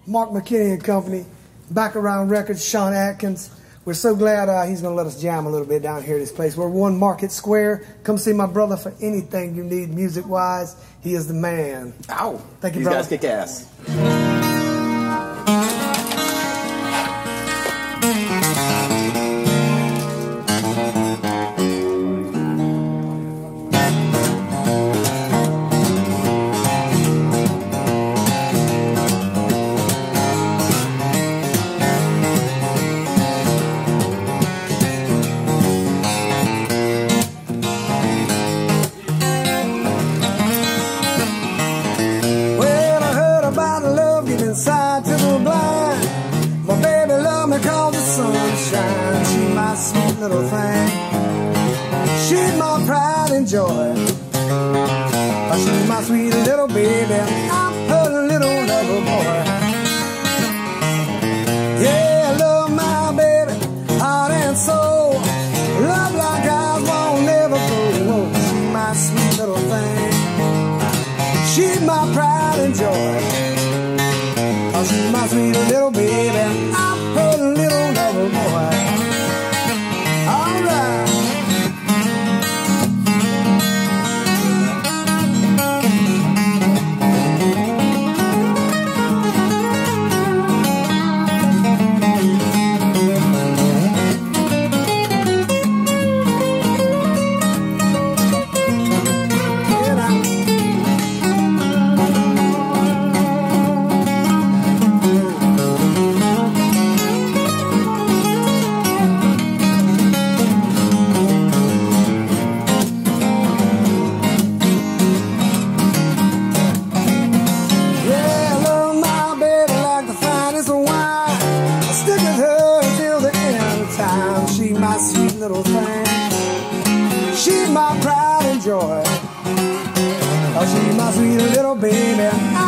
Mark McKinney and Company, Back Around Records, Sean Atkins. We're so glad he's going to let us jam a little bit down here at this place. We're 1 Market Square. Come see my brother for anything you need music-wise. He is the man. Ow. Thank you, These brother. guys kick ass. Inside to the blind, my baby love me cause the sun shines. She's my sweet little thing, she's my pride and joy. She's my sweet little baby, I'm her little lover boy. Yeah, I love my baby, heart and soul. Love like ours won't never grow. She's my sweet little thing, she's my pride and joy. She's my sweet little baby, I'm her little lover boy. All right. She's my sweet little thing, she's my pride and joy. Oh, she's my sweet little baby.